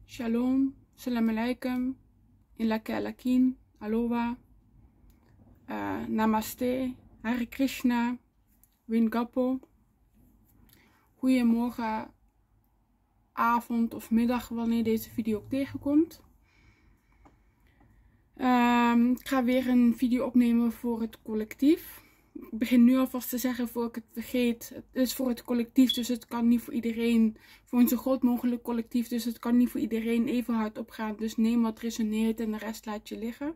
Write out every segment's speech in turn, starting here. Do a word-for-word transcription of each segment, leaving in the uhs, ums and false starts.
Shalom, salam alaikum, ilake alakin, aloha, uh, namaste, Hare Krishna, Wingapo. Goedemorgen, avond of middag wanneer deze video ook tegenkomt. Um, ik ga weer een video opnemen voor het collectief. Ik begin nu alvast te zeggen voor ik het vergeet. Het is voor het collectief, dus het kan niet voor iedereen. Voor een zo groot mogelijk collectief, dus het kan niet voor iedereen even hard opgaan. Dus neem wat resoneert en de rest laat je liggen.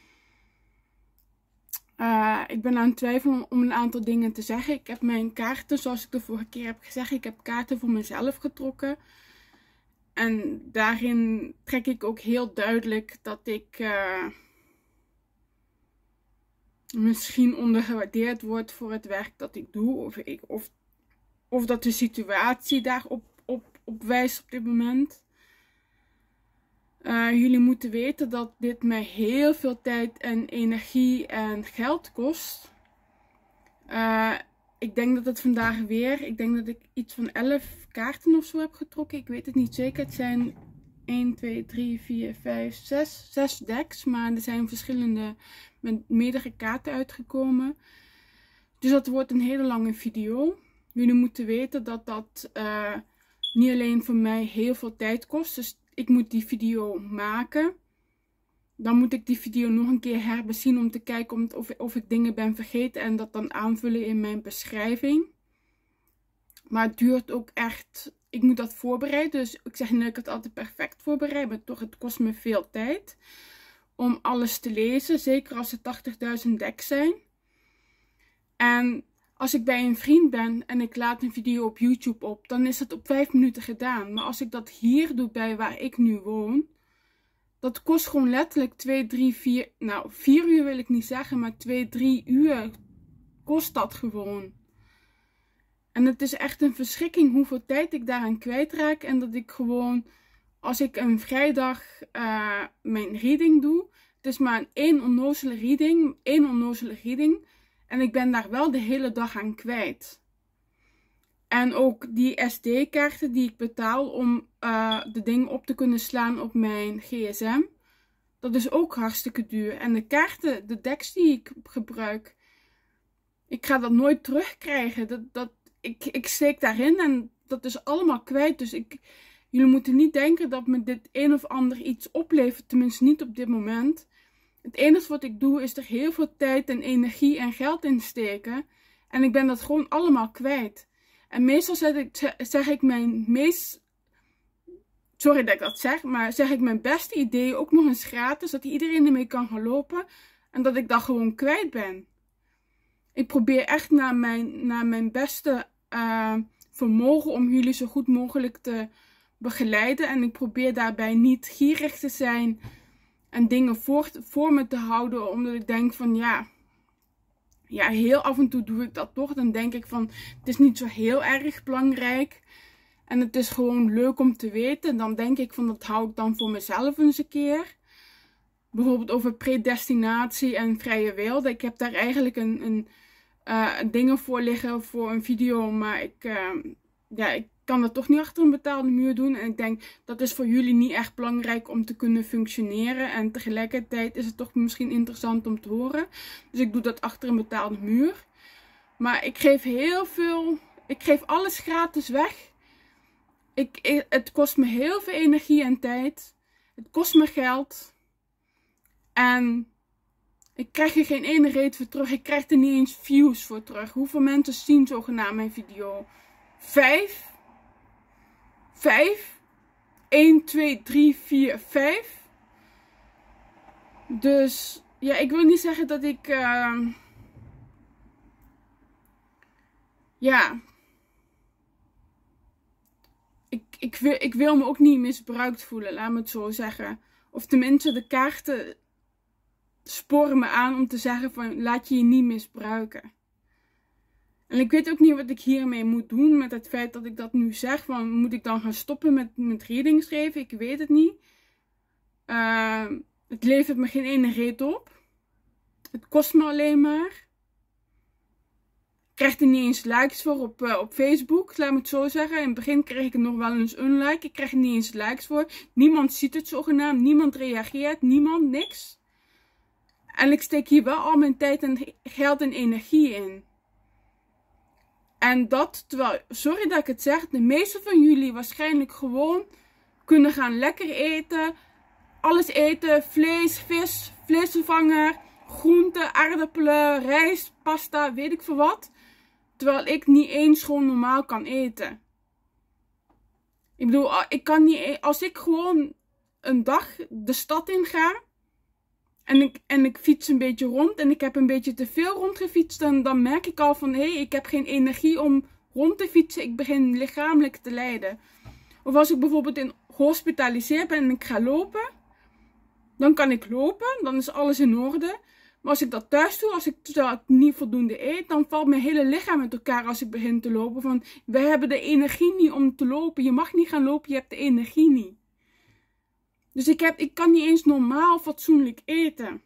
Uh, ik ben aan het twijfelen om een aantal dingen te zeggen. Ik heb mijn kaarten, zoals ik de vorige keer heb gezegd, ik heb kaarten voor mezelf getrokken. En daarin trek ik ook heel duidelijk dat ik uh, misschien ondergewaardeerd word voor het werk dat ik doe. Of, ik, of, of dat de situatie daarop op, op wijst op dit moment. Uh, jullie moeten weten dat dit mij heel veel tijd en energie en geld kost. Uh, ik denk dat het vandaag weer, ik denk dat ik iets van elf kaarten of zo heb getrokken. Ik weet het niet zeker. Het zijn één, twee, drie, vier, vijf, zes, zes decks. Maar er zijn verschillende met meerdere kaarten uitgekomen. Dus dat wordt een hele lange video. Jullie moeten weten dat dat uh, niet alleen voor mij heel veel tijd kost. Dus ik moet die video maken. Dan moet ik die video nog een keer herbezien om te kijken of, of ik dingen ben vergeten. En dat dan aanvullen in mijn beschrijving. Maar het duurt ook echt. Ik moet dat voorbereiden. Dus ik zeg niet dat ik het altijd perfect voorbereid. Maar toch, het kost me veel tijd. Om alles te lezen. Zeker als er tachtigduizend decks zijn. En als ik bij een vriend ben en ik laat een video op YouTube op. Dan is dat op vijf minuten gedaan. Maar als ik dat hier doe bij waar ik nu woon. Dat kost gewoon letterlijk twee, drie, vier, nou vier uur wil ik niet zeggen, maar twee, drie uur kost dat gewoon. En het is echt een verschrikking hoeveel tijd ik daaraan kwijtraak. En dat ik gewoon, als ik een vrijdag uh, mijn reading doe, het is maar een één onnozele reading, één onnozele reading. En ik ben daar wel de hele dag aan kwijt. En ook die S D-kaarten die ik betaal om uh, de dingen op te kunnen slaan op mijn G S M. Dat is ook hartstikke duur. En de kaarten, de decks die ik gebruik. Ik ga dat nooit terugkrijgen. Dat, dat, ik, ik steek daarin en dat is allemaal kwijt. Dus ik, jullie moeten niet denken dat me dit een of ander iets oplevert. Tenminste niet op dit moment. Het enige wat ik doe is er heel veel tijd en energie en geld in steken. En ik ben dat gewoon allemaal kwijt. En meestal zeg ik, zeg ik mijn meest, sorry dat ik dat zeg, maar zeg ik mijn beste ideeën ook nog eens gratis, dat iedereen ermee kan gaan lopen en dat ik dat gewoon kwijt ben. Ik probeer echt naar mijn, naar mijn beste uh, vermogen om jullie zo goed mogelijk te begeleiden en ik probeer daarbij niet gierig te zijn en dingen voor, voor me te houden, omdat ik denk van ja... Ja, heel af en toe doe ik dat toch. Dan denk ik van, het is niet zo heel erg belangrijk. En het is gewoon leuk om te weten. Dan denk ik van, dat hou ik dan voor mezelf eens een keer. Bijvoorbeeld over predestinatie en vrije wil. Ik heb daar eigenlijk een, een uh, dingen voor liggen voor een video. Maar ik, uh, ja, ik kan dat toch niet achter een betaalde muur doen. En ik denk, dat is voor jullie niet echt belangrijk om te kunnen functioneren. En tegelijkertijd is het toch misschien interessant om te horen. Dus ik doe dat achter een betaalde muur. Maar ik geef heel veel, ik geef alles gratis weg. Ik, het kost me heel veel energie en tijd. Het kost me geld. En ik krijg er geen ene reet voor terug. Ik krijg er niet eens views voor terug. Hoeveel mensen zien zogenaamd mijn video? Vijf? Vijf? één, twee, drie, vier, vijf. Dus ja, ik wil niet zeggen dat ik... Uh, ja... Ik, ik, wil, ik wil me ook niet misbruikt voelen, laat me het zo zeggen. Of tenminste, de kaarten sporen me aan om te zeggen van, laat je je niet misbruiken. En ik weet ook niet wat ik hiermee moet doen met het feit dat ik dat nu zeg. Van, moet ik dan gaan stoppen met, met readings geven? Ik weet het niet. Uh, het levert me geen ene reet op. Het kost me alleen maar. krijg er niet eens likes voor op, uh, op Facebook, laat me het zo zeggen. In het begin kreeg ik nog wel eens een like. Ik krijg er niet eens likes voor. Niemand ziet het zogenaamd. Niemand reageert. Niemand, niks. En ik steek hier wel al mijn tijd en geld en energie in. En dat, terwijl, sorry dat ik het zeg, de meeste van jullie waarschijnlijk gewoon kunnen gaan lekker eten. Alles eten, vlees, vis, vleesvervanger, groenten, aardappelen, rijst, pasta, weet ik veel wat. Terwijl ik niet eens gewoon normaal kan eten. Ik bedoel, ik kan niet, als ik gewoon een dag de stad in ga. En ik, en ik fiets een beetje rond en ik heb een beetje te veel rondgefietst. Dan, dan merk ik al van, hé, hey, ik heb geen energie om rond te fietsen. Ik begin lichamelijk te lijden. Of als ik bijvoorbeeld in gehospitaliseerd ben en ik ga lopen. Dan kan ik lopen, dan is alles in orde. Maar als ik dat thuis doe, als ik, terwijl ik niet voldoende eet, dan valt mijn hele lichaam met elkaar als ik begin te lopen. Van, we hebben de energie niet om te lopen. Je mag niet gaan lopen, je hebt de energie niet. Dus ik, heb, ik kan niet eens normaal fatsoenlijk eten.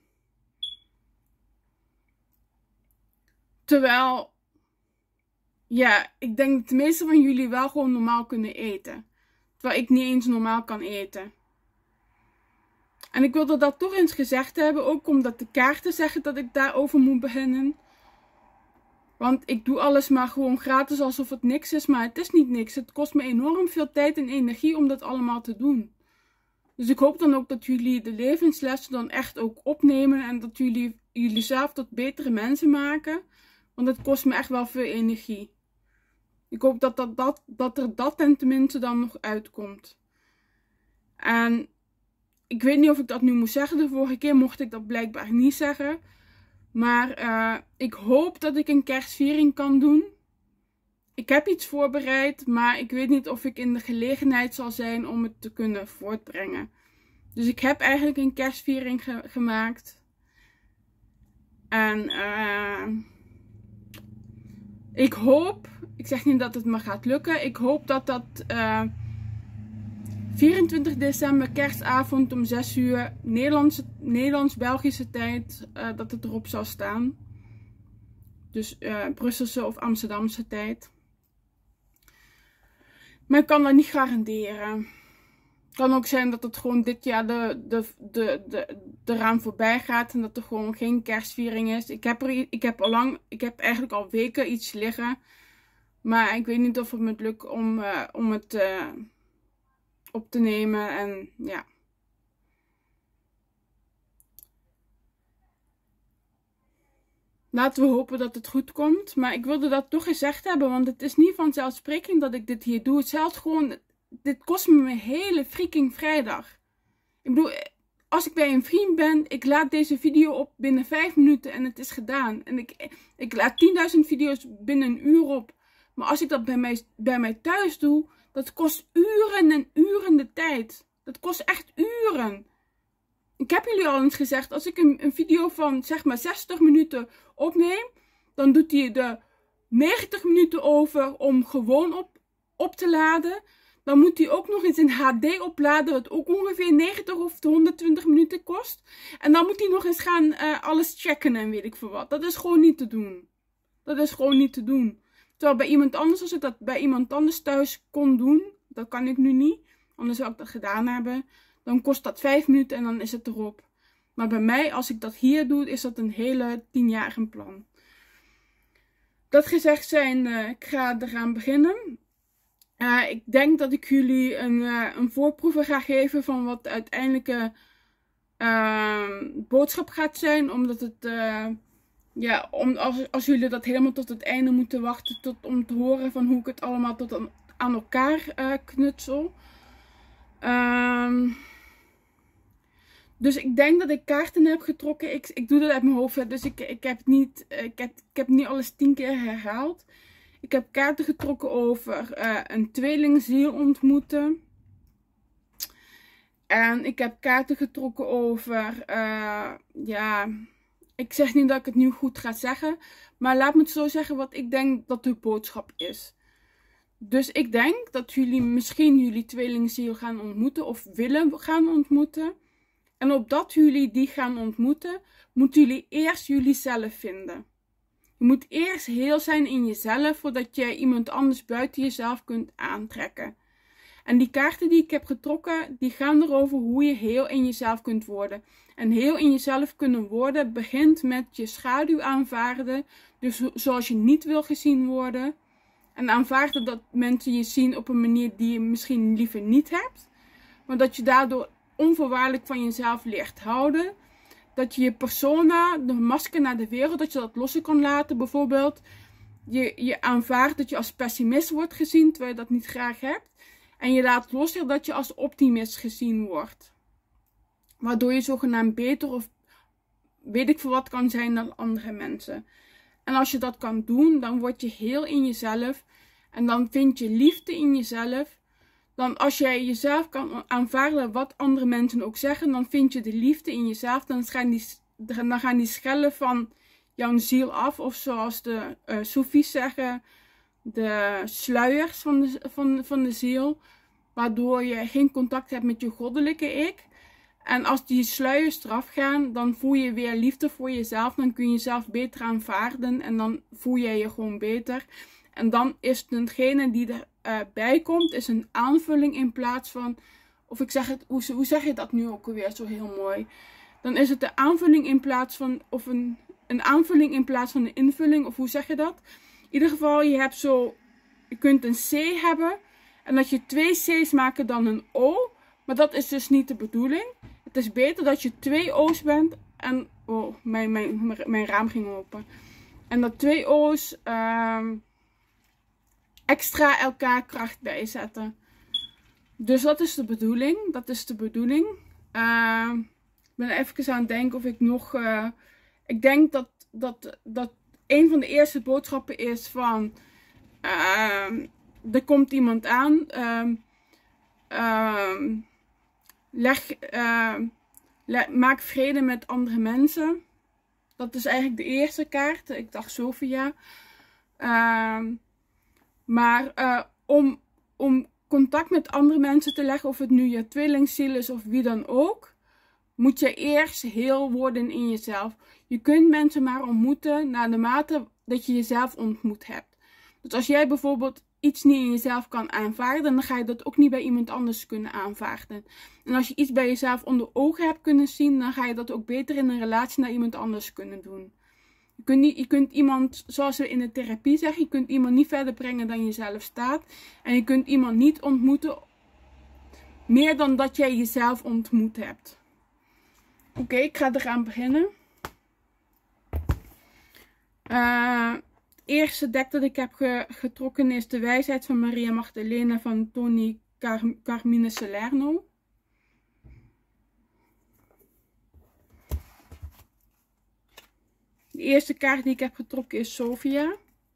Terwijl, ja, ik denk dat de meeste van jullie wel gewoon normaal kunnen eten. Terwijl ik niet eens normaal kan eten. En ik wilde dat toch eens gezegd hebben, ook omdat de kaarten zeggen dat ik daarover moet beginnen. Want ik doe alles maar gewoon gratis alsof het niks is, maar het is niet niks. Het kost me enorm veel tijd en energie om dat allemaal te doen. Dus ik hoop dan ook dat jullie de levenslessen dan echt ook opnemen en dat jullie jullie zelf tot betere mensen maken. Want het kost me echt wel veel energie. Ik hoop dat, dat, dat, dat er dat ten tenminste dan nog uitkomt. En ik weet niet of ik dat nu moet zeggen. De vorige keer mocht ik dat blijkbaar niet zeggen. Maar uh, ik hoop dat ik een kerstviering kan doen. Ik heb iets voorbereid, maar ik weet niet of ik in de gelegenheid zal zijn om het te kunnen voortbrengen. Dus ik heb eigenlijk een kerstviering ge gemaakt. En uh, ik hoop, ik zeg niet dat het me gaat lukken. Ik hoop dat dat uh, vierentwintig december kerstavond om zes uur Nederlandse, Nederlands-Belgische tijd, uh, dat het erop zal staan. Dus uh, Brusselse of Amsterdamse tijd. Maar ik kan dat niet garanderen. Het kan ook zijn dat het gewoon dit jaar de, de, de, de, de eraan voorbij gaat. En dat er gewoon geen kerstviering is. Ik heb, er, ik heb, al lang, ik heb eigenlijk al weken iets liggen. Maar ik weet niet of het me lukt om, uh, om het uh, op te nemen. En ja. Laten we hopen dat het goed komt. Maar ik wilde dat toch gezegd hebben. Want het is niet vanzelfsprekend dat ik dit hier doe. Het zelfs gewoon... Dit kost me mijn hele freaking vrijdag. Ik bedoel, als ik bij een vriend ben, ik laad deze video op binnen vijf minuten en het is gedaan. En ik, ik laat tienduizend video's binnen een uur op. Maar als ik dat bij mij, bij mij thuis doe, dat kost uren en uren de tijd. Dat kost echt uren. Ik heb jullie al eens gezegd, als ik een, een video van zeg maar zestig minuten opneem, dan doet hij de negentig minuten over om gewoon op, op te laden. Dan moet hij ook nog eens in H D opladen, wat ook ongeveer negentig of honderdtwintig minuten kost. En dan moet hij nog eens gaan uh, alles checken en weet ik veel wat. Dat is gewoon niet te doen. Dat is gewoon niet te doen. Terwijl bij iemand anders, als ik dat bij iemand anders thuis kon doen, dat kan ik nu niet. Anders zou ik dat gedaan hebben. Dan kost dat vijf minuten en dan is het erop. Maar bij mij, als ik dat hier doe, is dat een hele tienjarige plan. Dat gezegd zijn, uh, ik ga eraan beginnen. Uh, ik denk dat ik jullie een, uh, een voorproeven ga geven van wat de uiteindelijke uh, boodschap gaat zijn. Omdat het, uh, ja, om, als, als jullie dat helemaal tot het einde moeten wachten tot, om te horen van hoe ik het allemaal tot aan, aan elkaar uh, knutsel. Uh, dus ik denk dat ik kaarten heb getrokken. Ik, ik doe dat uit mijn hoofd, dus ik, ik, heb niet, ik, heb, ik heb niet alles tien keer herhaald. Ik heb kaarten getrokken over uh, een tweelingziel ontmoeten. En ik heb kaarten getrokken over, uh, ja, ik zeg niet dat ik het nu goed ga zeggen. Maar laat me het zo zeggen wat ik denk dat de boodschap is. Dus ik denk dat jullie misschien jullie tweelingziel gaan ontmoeten of willen gaan ontmoeten. En opdat jullie die gaan ontmoeten, moeten jullie eerst jullie zelf vinden. Je moet eerst heel zijn in jezelf voordat je iemand anders buiten jezelf kunt aantrekken. En die kaarten die ik heb getrokken, die gaan erover hoe je heel in jezelf kunt worden. En heel in jezelf kunnen worden begint met je schaduw aanvaarden. Dus zoals je niet wil gezien worden. En aanvaarden dat mensen je zien op een manier die je misschien liever niet hebt. Maar dat je daardoor onvoorwaardelijk van jezelf leert houden. Dat je je persona, de masker naar de wereld, dat je dat los kan laten. Bijvoorbeeld, je, je aanvaardt dat je als pessimist wordt gezien, terwijl je dat niet graag hebt. En je laat los dat je als optimist gezien wordt. Waardoor je zogenaamd beter of weet ik veel wat kan zijn dan andere mensen. En als je dat kan doen, dan word je heel in jezelf. En dan vind je liefde in jezelf. Dan als jij jezelf kan aanvaarden wat andere mensen ook zeggen, dan vind je de liefde in jezelf. Dan gaan die, dan gaan die schellen van jouw ziel af. Of zoals de uh, Soefies zeggen, de sluiers van de, van, van de ziel. Waardoor je geen contact hebt met je goddelijke ik. En als die sluiers eraf gaan, dan voel je weer liefde voor jezelf. Dan kun je jezelf beter aanvaarden. En dan voel je je gewoon beter. En dan is degene die erbij uh, komt, is een aanvulling in plaats van... Of ik zeg het, hoe, hoe zeg je dat nu ook alweer zo heel mooi? Dan is het de aanvulling in plaats van... Of een, een aanvulling in plaats van een invulling. Of hoe zeg je dat? In ieder geval, je hebt zo... Je kunt een C hebben. En dat je twee C's maken dan een O. Maar dat is dus niet de bedoeling. Het is beter dat je twee O's bent. En... Oh, mijn, mijn, mijn raam ging open. En dat twee O's... Uh, extra elkaar kracht bijzetten. Dus dat is de bedoeling. Dat is de bedoeling. Uh, ik ben even aan het denken of ik nog... Uh, ik denk dat, dat, dat een van de eerste boodschappen is van... Uh, er komt iemand aan. Uh, uh, leg, uh, le maak vrede met andere mensen. Dat is eigenlijk de eerste kaart. Ik dacht Sophia. Uh, Maar uh, om, om contact met andere mensen te leggen, of het nu je tweelingziel is of wie dan ook, moet je eerst heel worden in jezelf. Je kunt mensen maar ontmoeten naar de mate dat je jezelf ontmoet hebt. Dus als jij bijvoorbeeld iets niet in jezelf kan aanvaarden, dan ga je dat ook niet bij iemand anders kunnen aanvaarden. En als je iets bij jezelf onder ogen hebt kunnen zien, dan ga je dat ook beter in een relatie naar iemand anders kunnen doen. Je kunt, niet, je kunt iemand, zoals we in de therapie zeggen, je kunt iemand niet verder brengen dan je zelf staat. En je kunt iemand niet ontmoeten meer dan dat jij jezelf ontmoet hebt. Oké, okay, ik ga eraan beginnen. Uh, het eerste dek dat ik heb ge, getrokken is de wijsheid van Maria Magdalena van Tony Car Carmine Salerno. De eerste kaart die ik heb getrokken is Sophia.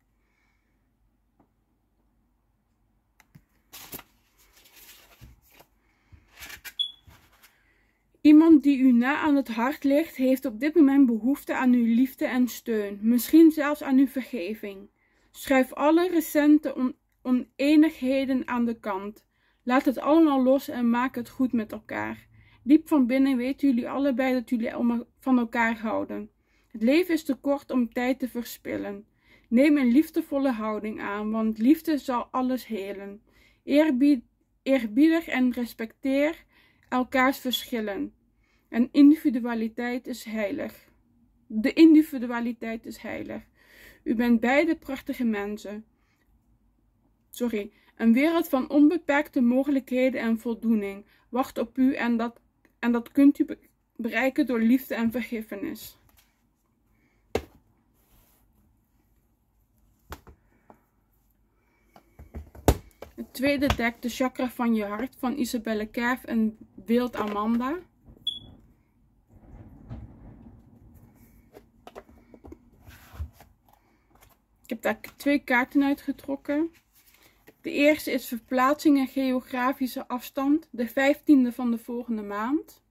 Iemand die u na aan het hart ligt, heeft op dit moment behoefte aan uw liefde en steun. Misschien zelfs aan uw vergeving. Schuif alle recente on oneenigheden aan de kant. Laat het allemaal los en maak het goed met elkaar. Diep van binnen weten jullie allebei dat jullie van elkaar houden. Het leven is te kort om tijd te verspillen. Neem een liefdevolle houding aan, want liefde zal alles helen. Eerbied, eerbiedig en respecteer elkaars verschillen. En individualiteit is heilig. De individualiteit is heilig. U bent beide prachtige mensen. Sorry. Een wereld van onbeperkte mogelijkheden en voldoening wacht op u en dat, en dat kunt u bereiken door liefde en vergiffenis. Het tweede dek, de chakra van je hart, van Isabelle Kerf en Wild Amanda. Ik heb daar twee kaarten uitgetrokken. De eerste is verplaatsing en geografische afstand, de vijftiende van de volgende maand.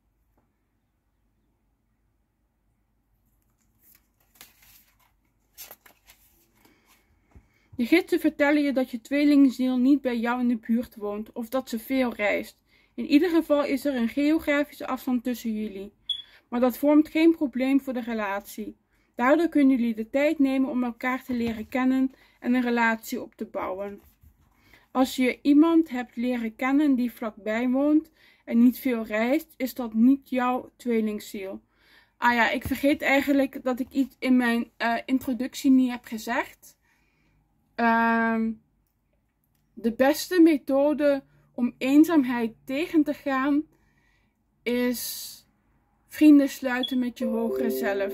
Je gidsen vertellen je dat je tweelingziel niet bij jou in de buurt woont of dat ze veel reist. In ieder geval is er een geografische afstand tussen jullie. Maar dat vormt geen probleem voor de relatie. Daardoor kunnen jullie de tijd nemen om elkaar te leren kennen en een relatie op te bouwen. Als je iemand hebt leren kennen die vlakbij woont en niet veel reist, is dat niet jouw tweelingziel. Ah ja, ik vergeet eigenlijk dat ik iets in mijn uh, introductie niet heb gezegd. Uh, de beste methode om eenzaamheid tegen te gaan is vrienden sluiten met je hogere zelf.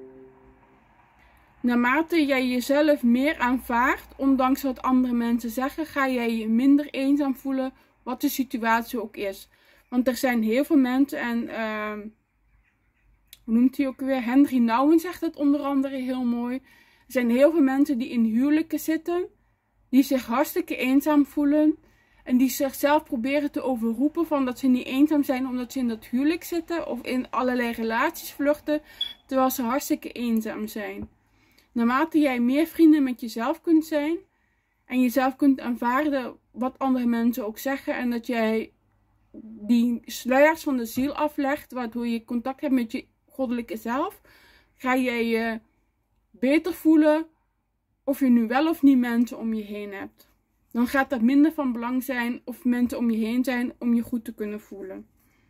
Naarmate jij jezelf meer aanvaardt, ondanks wat andere mensen zeggen, ga jij je minder eenzaam voelen, wat de situatie ook is. Want er zijn heel veel mensen en uh, hoe noemt hij ook weer? Henry Nouwen zegt het onder andere heel mooi. Er zijn heel veel mensen die in huwelijken zitten, die zich hartstikke eenzaam voelen en die zichzelf proberen te overroepen van dat ze niet eenzaam zijn omdat ze in dat huwelijk zitten of in allerlei relaties vluchten, terwijl ze hartstikke eenzaam zijn. Naarmate jij meer vrienden met jezelf kunt zijn en jezelf kunt aanvaarden wat andere mensen ook zeggen en dat jij die sluiers van de ziel aflegt, waardoor je contact hebt met je goddelijke zelf, ga jij je beter voelen of je nu wel of niet mensen om je heen hebt. Dan gaat dat minder van belang zijn of mensen om je heen zijn om je goed te kunnen voelen.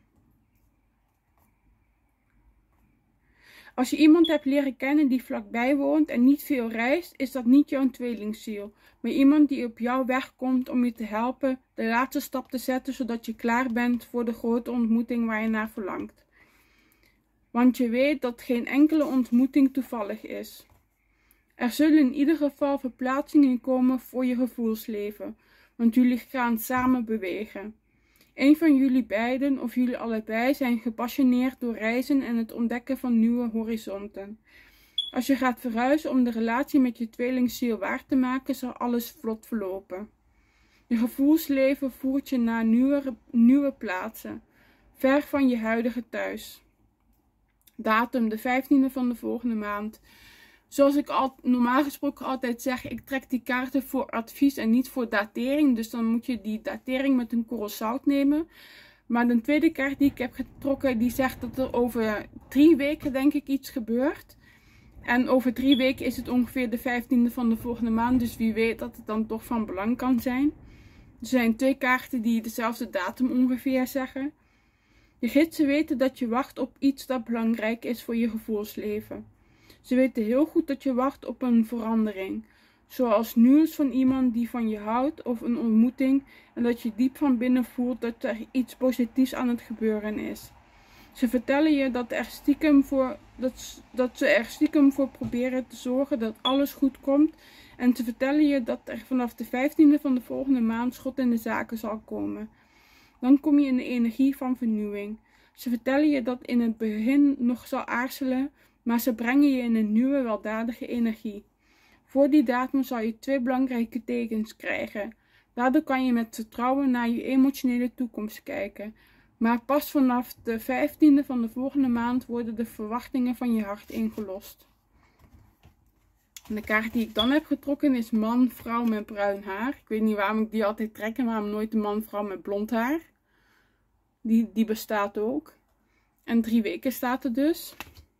Als je iemand hebt leren kennen die vlakbij woont en niet veel reist, is dat niet jouw tweelingziel, maar iemand die op jouw weg komt om je te helpen de laatste stap te zetten, zodat je klaar bent voor de grote ontmoeting waar je naar verlangt. Want je weet dat geen enkele ontmoeting toevallig is. Er zullen in ieder geval verplaatsingen komen voor je gevoelsleven, want jullie gaan samen bewegen. Een van jullie beiden of jullie allebei zijn gepassioneerd door reizen en het ontdekken van nieuwe horizonten. Als je gaat verhuizen om de relatie met je tweelingziel waar te maken, zal alles vlot verlopen. Je gevoelsleven voert je naar nieuwe, nieuwe plaatsen, ver van je huidige thuis. Datum de vijftiende van de volgende maand. Zoals ik al, normaal gesproken altijd zeg, ik trek die kaarten voor advies en niet voor datering. Dus dan moet je die datering met een korrel zout nemen. Maar de tweede kaart die ik heb getrokken, die zegt dat er over drie weken denk ik iets gebeurt. En over drie weken is het ongeveer de vijftiende van de volgende maand. Dus wie weet dat het dan toch van belang kan zijn. Er zijn twee kaarten die dezelfde datum ongeveer zeggen. Je gidsen weten dat je wacht op iets dat belangrijk is voor je gevoelsleven. Ze weten heel goed dat je wacht op een verandering, zoals nieuws van iemand die van je houdt of een ontmoeting en dat je diep van binnen voelt dat er iets positiefs aan het gebeuren is. Ze vertellen je dat, er stiekem voor, dat, dat ze er stiekem voor proberen te zorgen dat alles goed komt en ze vertellen je dat er vanaf de vijftiende van de volgende maand schot in de zaken zal komen. Dan kom je in de energie van vernieuwing. Ze vertellen je dat in het begin nog zal aarzelen, maar ze brengen je in een nieuwe, weldadige energie. Voor die datum zal je twee belangrijke tekens krijgen. Daardoor kan je met vertrouwen naar je emotionele toekomst kijken. Maar pas vanaf de vijftiende van de volgende maand worden de verwachtingen van je hart ingelost. En de kaart die ik dan heb getrokken is man, vrouw met bruin haar. Ik weet niet waarom ik die altijd trek en waarom nooit een man, vrouw met blond haar. Die, die bestaat ook. En drie weken staat er dus.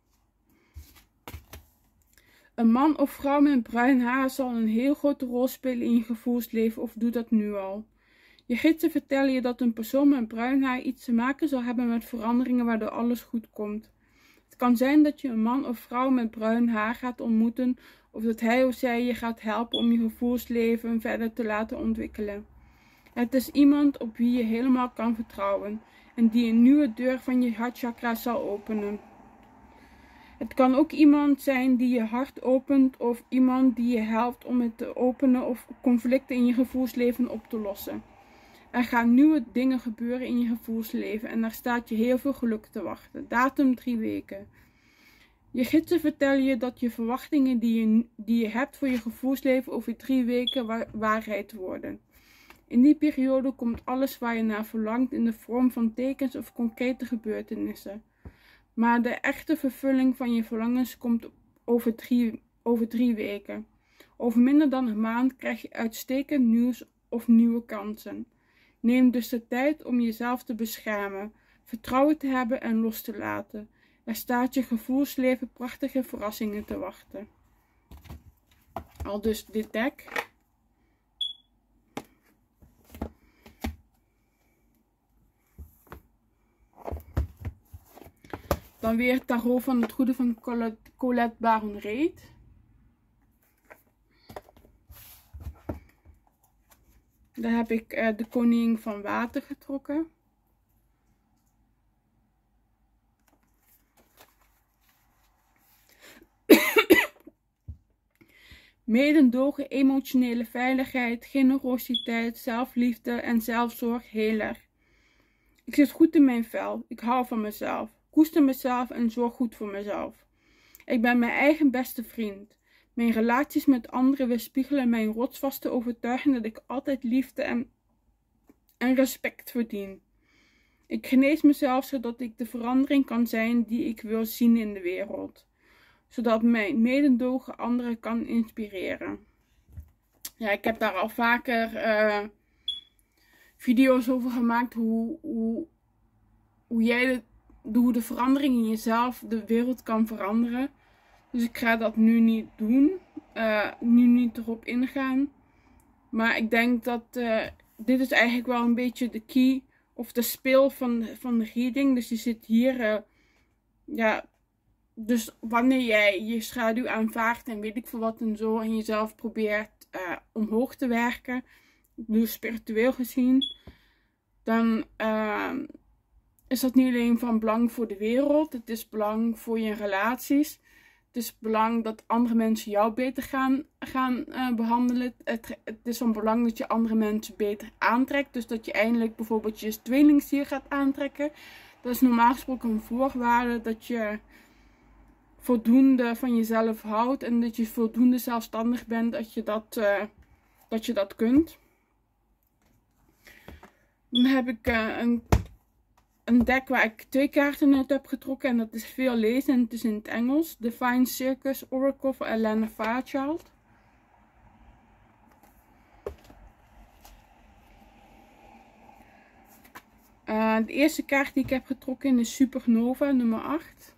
Een man of vrouw met bruin haar zal een heel grote rol spelen in je gevoelsleven of doet dat nu al. Je gidsen vertellen je dat een persoon met bruin haar iets te maken zal hebben met veranderingen waardoor alles goed komt. Het kan zijn dat je een man of vrouw met bruin haar gaat ontmoeten of dat hij of zij je gaat helpen om je gevoelsleven verder te laten ontwikkelen. Het is iemand op wie je helemaal kan vertrouwen en die een nieuwe deur van je hartchakra zal openen. Het kan ook iemand zijn die je hart opent of iemand die je helpt om het te openen of conflicten in je gevoelsleven op te lossen. Er gaan nieuwe dingen gebeuren in je gevoelsleven en daar staat je heel veel geluk te wachten. Datum drie weken. Je gidsen vertellen je dat je verwachtingen die je, die je hebt voor je gevoelsleven over drie weken wa waarheid worden. In die periode komt alles waar je naar verlangt in de vorm van tekens of concrete gebeurtenissen. Maar de echte vervulling van je verlangens komt over drie, over drie weken. Over minder dan een maand krijg je uitstekend nieuws of nieuwe kansen. Neem dus de tijd om jezelf te beschermen, vertrouwen te hebben en los te laten. Er staat je gevoelsleven prachtige verrassingen te wachten. Al dus dit deck. Dan weer het tarot van het goede van Colette, Colette Baron-Reid. Daar heb ik uh, de koning van water getrokken. Mededogen, emotionele veiligheid, generositeit, zelfliefde en zelfzorg, heler. Ik zit goed in mijn vel. Ik hou van mezelf. Koester mezelf en zorg goed voor mezelf. Ik ben mijn eigen beste vriend. Mijn relaties met anderen weerspiegelen mijn rotsvaste overtuiging dat ik altijd liefde en, en respect verdien. Ik genees mezelf zodat ik de verandering kan zijn die ik wil zien in de wereld. Zodat mijn mededogen anderen kan inspireren. Ja, ik heb daar al vaker uh, video's over gemaakt. Hoe, hoe, hoe jij de, hoe de verandering in jezelf de wereld kan veranderen. Dus ik ga dat nu niet doen. Uh, nu niet erop ingaan. Maar ik denk dat uh, dit is eigenlijk wel een beetje de key. Of de speel van, van de reading. Dus je zit hier. Uh, ja... Dus wanneer jij je schaduw aanvaardt en weet ik veel wat en zo. En jezelf probeert uh, omhoog te werken. Dus spiritueel gezien. Dan uh, is dat niet alleen van belang voor de wereld. Het is belang voor je relaties. Het is belang dat andere mensen jou beter gaan, gaan uh, behandelen. Het, het is van belang dat je andere mensen beter aantrekt. Dus dat je eindelijk bijvoorbeeld je tweelingziel gaat aantrekken. Dat is normaal gesproken een voorwaarde dat je voldoende van jezelf houdt en dat je voldoende zelfstandig bent dat je dat, uh, dat, je dat kunt. Dan heb ik uh, een, een deck waar ik twee kaarten uit heb getrokken en dat is veel lezen en het is in het Engels. Divine Circus Oracle van Elena Fairchild. Uh, de eerste kaart die ik heb getrokken is Supernova nummer acht.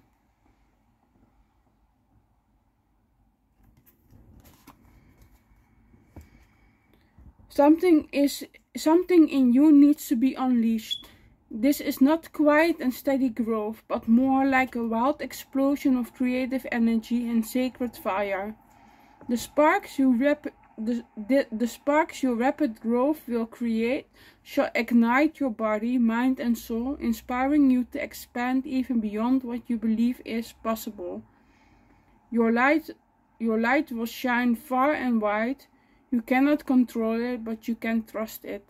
Something is something in you needs to be unleashed. This is not quiet and steady growth, but more like a wild explosion of creative energy and sacred fire. The sparks you rap the, the, the sparks your rapid growth will create shall ignite your body, mind and soul, inspiring you to expand even beyond what you believe is possible. Your light your light will shine far and wide. You cannot control it, but you can trust it.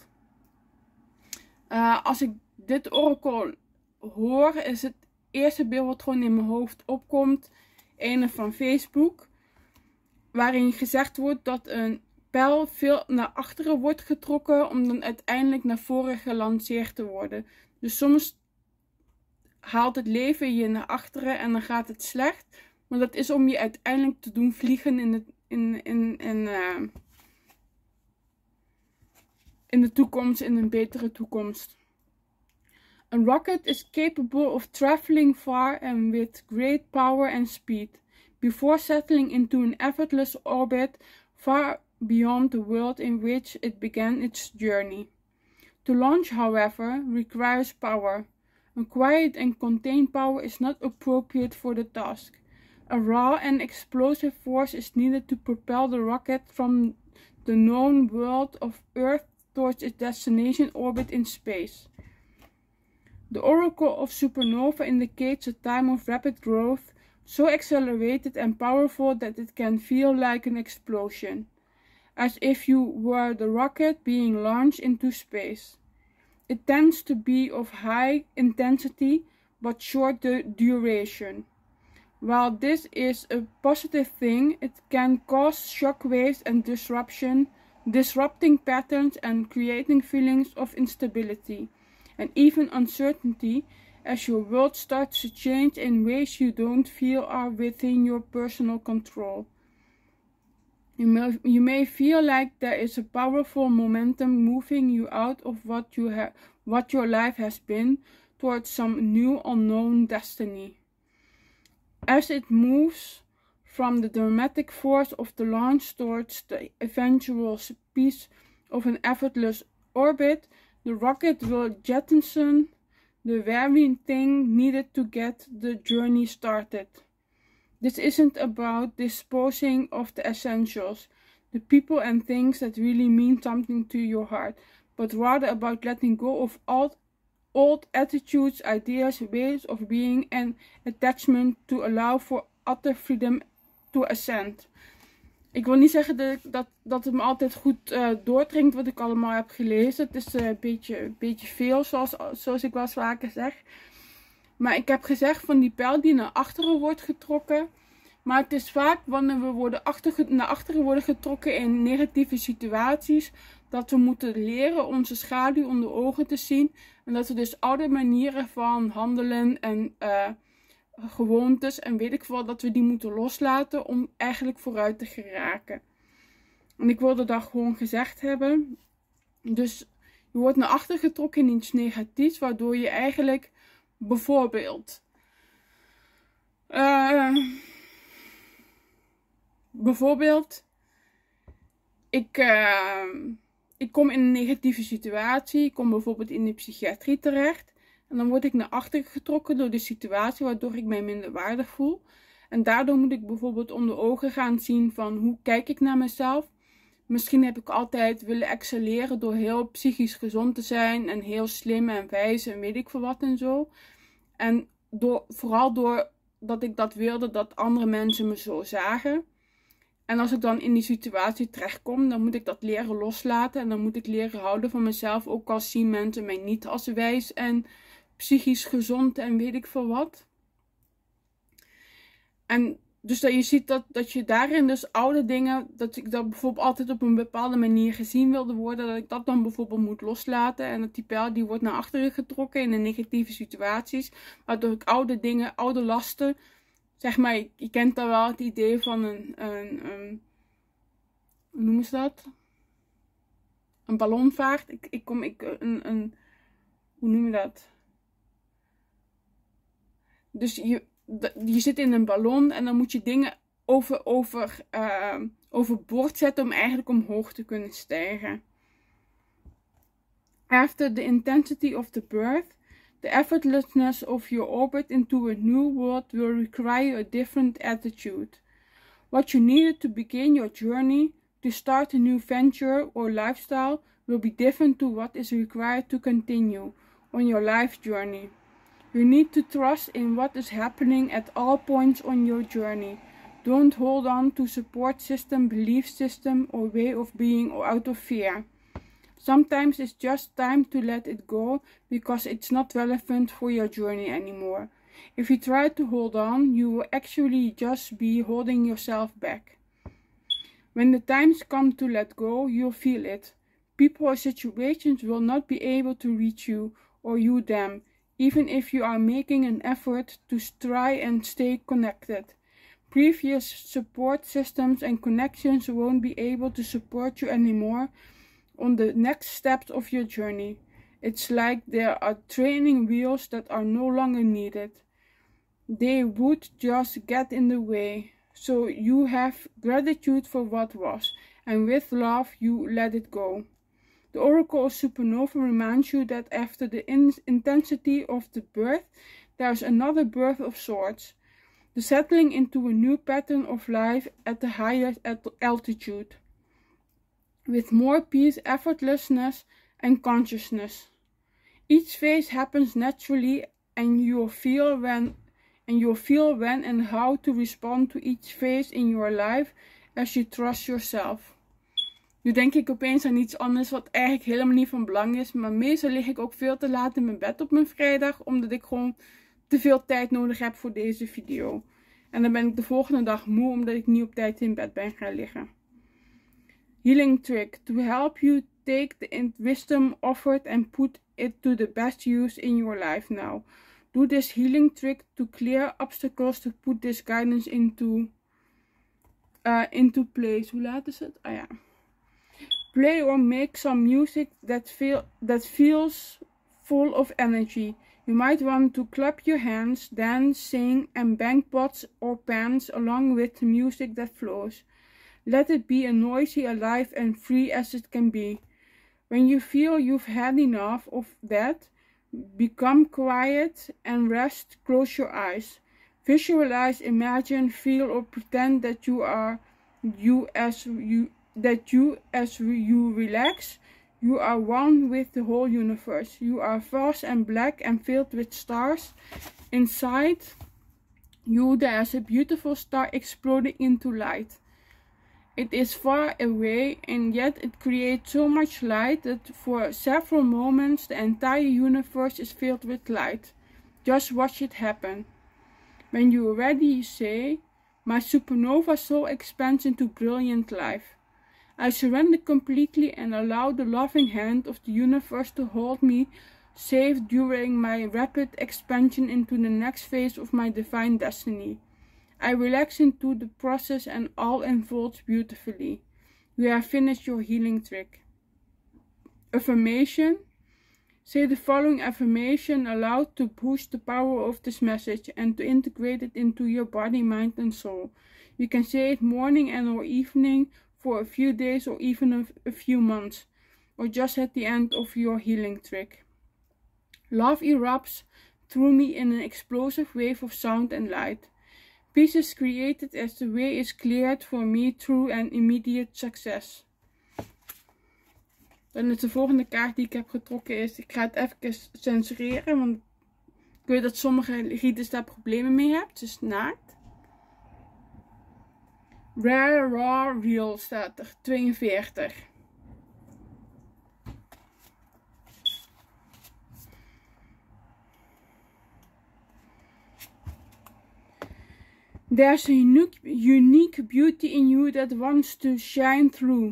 Uh, als ik dit orakel hoor, is het eerste beeld wat gewoon in mijn hoofd opkomt, een van Facebook, waarin gezegd wordt dat een pijl veel naar achteren wordt getrokken om dan uiteindelijk naar voren gelanceerd te worden. Dus soms haalt het leven je naar achteren en dan gaat het slecht, maar dat is om je uiteindelijk te doen vliegen in het in in in uh, in de toekomst, in een betere toekomst. A rocket is capable of traveling far and with great power and speed, before settling into an effortless orbit far beyond the world in which it began its journey. To launch, however, requires power. A quiet and contained power is not appropriate for the task. A raw and explosive force is needed to propel the rocket from the known world of Earth towards its destination orbit in space. The oracle of supernova indicates a time of rapid growth, so accelerated and powerful that it can feel like an explosion, as if you were the rocket being launched into space. It tends to be of high intensity but short duration. While this is a positive thing, it can cause shockwaves and disruption, disrupting patterns and creating feelings of instability and even uncertainty as your world starts to change in ways you don't feel are within your personal control. You may, you may feel like there is a powerful momentum moving you out of what you have, what your life has been, towards some new unknown destiny. as it moves from the dramatic force of the launch towards the eventual peace of an effortless orbit, the rocket will jettison the very thing needed to get the journey started. This isn't about disposing of the essentials, the people and things that really mean something to your heart, but rather about letting go of all old attitudes, ideas, ways of being and attachment to allow for utter freedom to ascend. Ik wil niet zeggen dat, dat, dat het me altijd goed uh, doordringt wat ik allemaal heb gelezen. Het is uh, een beetje, een beetje veel, zoals, zoals ik wel eens vaker zeg. Maar ik heb gezegd van die pijl die naar achteren wordt getrokken. Maar het is vaak wanneer we worden achter, naar achteren worden getrokken in negatieve situaties, dat we moeten leren onze schaduw onder ogen te zien. En dat we dus oude manieren van handelen en uh, gewoontes en weet ik veel, dat we die moeten loslaten om eigenlijk vooruit te geraken. En ik wilde dat gewoon gezegd hebben. Dus je wordt naar achter getrokken in iets negatiefs, waardoor je eigenlijk bijvoorbeeld... Uh, bijvoorbeeld... Ik... Uh, Ik kom in een negatieve situatie. Ik kom bijvoorbeeld in de psychiatrie terecht. En dan word ik naar achteren getrokken door de situatie, waardoor ik mij minder waardig voel. En daardoor moet ik bijvoorbeeld onder ogen gaan zien van hoe kijk ik naar mezelf. Misschien heb ik altijd willen excelleren door heel psychisch gezond te zijn. En heel slim en wijs en weet ik veel wat en zo. En door, vooral door dat ik dat wilde dat andere mensen me zo zagen. En als ik dan in die situatie terechtkom, dan moet ik dat leren loslaten. En dan moet ik leren houden van mezelf. Ook al zien mensen mij niet als wijs en psychisch gezond en weet ik veel wat. En dus dat je ziet dat, dat je daarin dus oude dingen, dat ik dat bijvoorbeeld altijd op een bepaalde manier gezien wilde worden. Dat ik dat dan bijvoorbeeld moet loslaten. En dat die pijl die wordt naar achteren getrokken in de negatieve situaties. Waardoor ik oude dingen, oude lasten... Zeg maar, je kent dan wel het idee van een, een, een hoe noemen ze dat? Een ballonvaart. Ik, ik kom, ik, een, een, hoe noem je dat? Dus je, je zit in een ballon en dan moet je dingen over, over, uh, overboord zetten om eigenlijk omhoog te kunnen stijgen. After the intensity of the birth, the effortlessness of your orbit into a new world will require a different attitude. What you needed to begin your journey, to start a new venture or lifestyle, will be different to what is required to continue on your life journey. You need to trust in what is happening at all points on your journey. Don't hold on to support system, belief system, or way of being or out of fear. Sometimes it's just time to let it go because it's not relevant for your journey anymore. If you try to hold on, you will actually just be holding yourself back. When the times come to let go, you'll feel it. People or situations will not be able to reach you or you them, even if you are making an effort to try and stay connected. Previous support systems and connections won't be able to support you anymore on the next steps of your journey. It's like there are training wheels that are no longer needed. They would just get in the way. So you have gratitude for what was, and with love you let it go. The Oracle of Supernova reminds you that after the in intensity of the birth, there's another birth of sorts. The settling into a new pattern of life at the highest altitude. With more peace, effortlessness, and consciousness. Each phase happens naturally, and you'll feel when and you'll feel when and how to respond to each phase in your life as you trust yourself. Nu denk ik opeens aan iets anders wat eigenlijk helemaal niet van belang is, maar meestal lig ik ook veel te laat in mijn bed op mijn vrijdag, omdat ik gewoon te veel tijd nodig heb voor deze video. En dan ben ik de volgende dag moe, omdat ik niet op tijd in bed ben gaan liggen. Healing trick to help you take the wisdom offered and put it to the best use in your life now. Do this healing trick to clear obstacles to put this guidance into uh, into place. Hoe laat is het? Ah ja. Play or make some music that feel that feels full of energy. You might want to clap your hands, dance, sing, and bang pots or pans along with the music that flows. Let it be as noisy, alive, and free as it can be. When you feel you've had enough of that, become quiet and rest. Close your eyes. Visualize, imagine, feel, or pretend that you are you as you that you as you relax. You are one with the whole universe. You are vast and black and filled with stars. Inside you there is a beautiful star exploding into light. It is far away and yet it creates so much light that for several moments the entire universe is filled with light. Just watch it happen. When you are ready, say, "My supernova soul expands into brilliant life. I surrender completely and allow the loving hand of the universe to hold me safe during my rapid expansion into the next phase of my divine destiny. I relax into the process and all unfolds beautifully. You have finished your healing trick." Affirmation. Say the following affirmation aloud to boost the power of this message and to integrate it into your body, mind, and soul. You can say it morning and or evening for a few days or even a, a few months, or just at the end of your healing trick. Love erupts through me in an explosive wave of sound and light. Peace is created as the way is cleared for me through an immediate success. Dan is de volgende kaart die ik heb getrokken is, ik ga het even censureren, want ik weet dat sommige readers daar problemen mee hebben. Het is naakt. Rare, Raw, Real staat er, tweeënveertig. There's a unique, unique beauty in you that wants to shine through.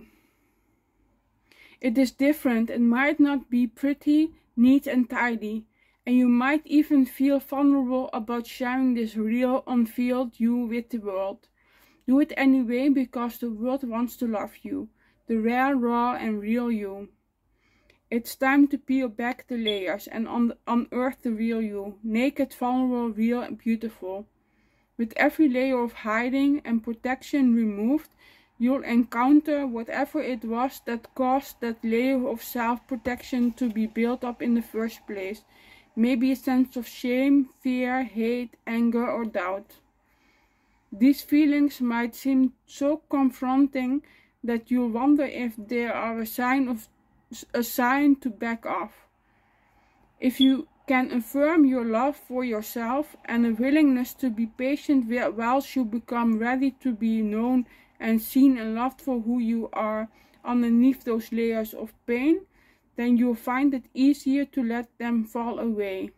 It is different and might not be pretty, neat and tidy, and you might even feel vulnerable about sharing this real, unveiled you with the world. Do it anyway because the world wants to love you, the rare, raw and real you. It's time to peel back the layers and un unearth the real you, naked, vulnerable, real and beautiful. With every layer of hiding and protection removed, you'll encounter whatever it was that caused that layer of self-protection to be built up in the first place. Maybe a sense of shame, fear, hate, anger or doubt. These feelings might seem so confronting that you'll wonder if they are a sign of a sign to back off. If you can affirm your love for yourself and a willingness to be patient whilst you become ready to be known and seen and loved for who you are underneath those layers of pain, then you'll find it easier to let them fall away.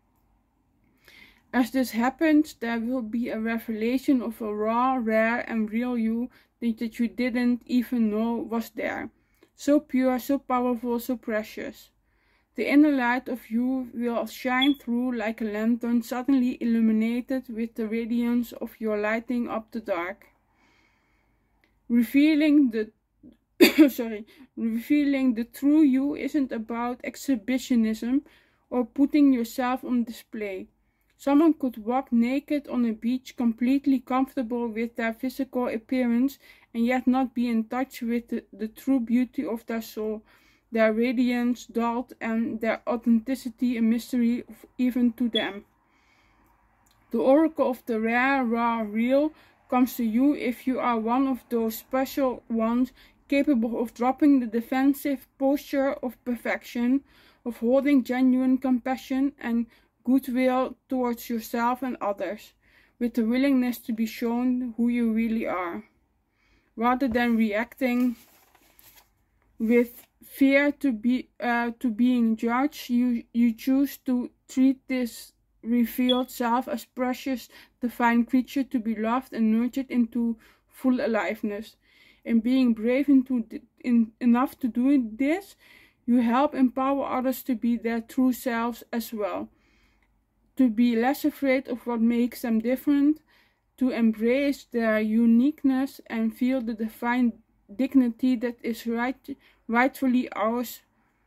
As this happens, there will be a revelation of a raw, rare and real you that you didn't even know was there. So pure, so powerful, so precious. The inner light of you will shine through like a lantern suddenly illuminated with the radiance of your lighting up the dark. Revealing the sorry, revealing the true you isn't about exhibitionism or putting yourself on display. Someone could walk naked on a beach completely comfortable with their physical appearance and yet not be in touch with the, the true beauty of their soul, their radiance, doubt, and their authenticity, a mystery even to them. The oracle of the rare, raw, real comes to you if you are one of those special ones capable of dropping the defensive posture of perfection, of holding genuine compassion and goodwill towards yourself and others, with the willingness to be shown who you really are. Rather than reacting with fear to be uh, to being judged, you, you choose to treat this revealed self as precious, divine creature to be loved and nurtured into full aliveness. In being brave into in, enough to do this, you help empower others to be their true selves as well. To be less afraid of what makes them different, to embrace their uniqueness and feel the divine dignity that is right, rightfully ours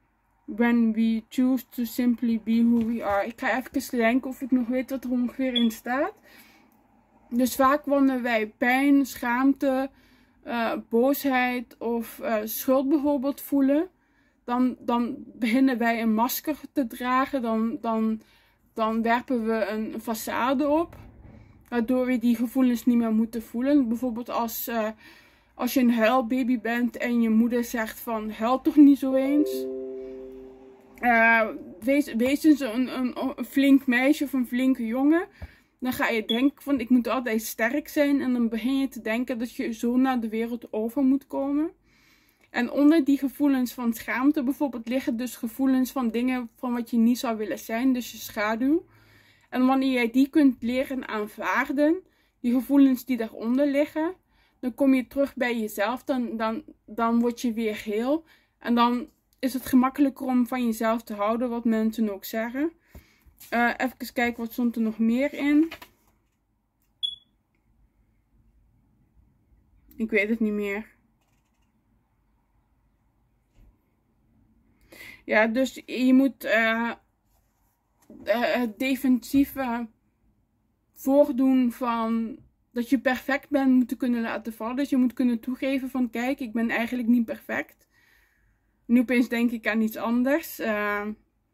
when we choose to simply be who we are. Ik ga even denken of ik nog weet wat er ongeveer in staat. Dus vaak wanneer wij pijn, schaamte, uh, boosheid of uh, schuld bijvoorbeeld voelen, dan, dan beginnen wij een masker te dragen. Dan, dan, dan werpen we een façade op, waardoor we die gevoelens niet meer moeten voelen. Bijvoorbeeld als, uh, als je een huilbaby bent en je moeder zegt van huil toch niet zo eens. Uh, wees, wees eens een, een, een flink meisje of een flinke jongen. Dan ga je denken van ik moet altijd sterk zijn. En dan begin je te denken dat je zo naar de wereld over moet komen. En onder die gevoelens van schaamte bijvoorbeeld liggen dus gevoelens van dingen van wat je niet zou willen zijn. Dus je schaduw. En wanneer jij die kunt leren aanvaarden, die gevoelens die daaronder liggen, dan kom je terug bij jezelf. Dan, dan, dan word je weer heel. En dan is het gemakkelijker om van jezelf te houden, wat mensen ook zeggen. Uh, even kijken, wat stond er nog meer in? Ik weet het niet meer. Ja, dus je moet uh, het defensieve voordoen van dat je perfect bent moeten kunnen laten vallen. Dus je moet kunnen toegeven van kijk, ik ben eigenlijk niet perfect. Nu opeens denk ik aan iets anders. Uh,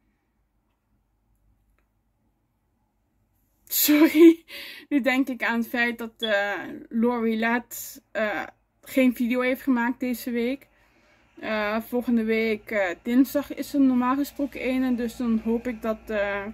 sorry. Nu denk ik aan het feit dat uh, Lori Laat uh, geen video heeft gemaakt deze week. Uh, volgende week uh, dinsdag is er normaal gesproken een. Dus dan hoop ik dat, uh,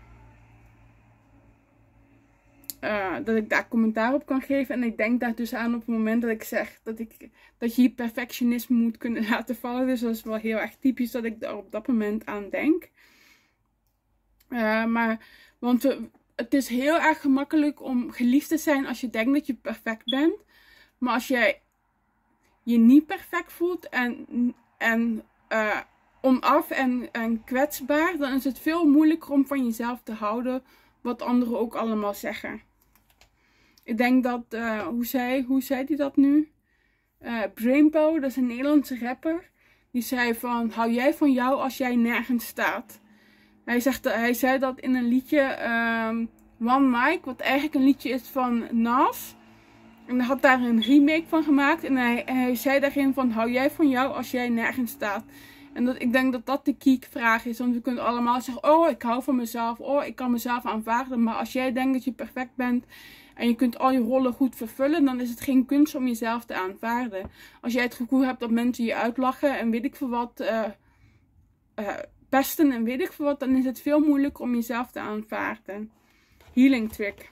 uh, dat ik daar commentaar op kan geven. En ik denk daar dus aan op het moment dat ik zeg dat, ik, dat je je perfectionisme moet kunnen laten vallen. Dus dat is wel heel erg typisch dat ik daar op dat moment aan denk. Uh, maar, want we, het is heel erg gemakkelijk om geliefd te zijn als je denkt dat je perfect bent. Maar als jij je niet perfect voelt en, en uh, onaf en, en kwetsbaar, dan is het veel moeilijker om van jezelf te houden wat anderen ook allemaal zeggen. Ik denk dat, uh, hoe zei, hoe zei die dat nu? Uh, Brainpo, dat is een Nederlandse rapper, die zei van, hou jij van jou als jij nergens staat? Hij, zegt, hij zei dat in een liedje um, One Mic, wat eigenlijk een liedje is van Nas. En hij had daar een remake van gemaakt. En hij, hij zei daarin van, hou jij van jou als jij nergens staat? En dat, ik denk dat dat de kiekvraag is. Want we kunnen allemaal zeggen, oh ik hou van mezelf. Oh ik kan mezelf aanvaarden. Maar als jij denkt dat je perfect bent en je kunt al je rollen goed vervullen, dan is het geen kunst om jezelf te aanvaarden. Als jij het gevoel hebt dat mensen je uitlachen en weet ik veel wat, uh, uh, pesten en weet ik veel wat, dan is het veel moeilijker om jezelf te aanvaarden. Healing trick.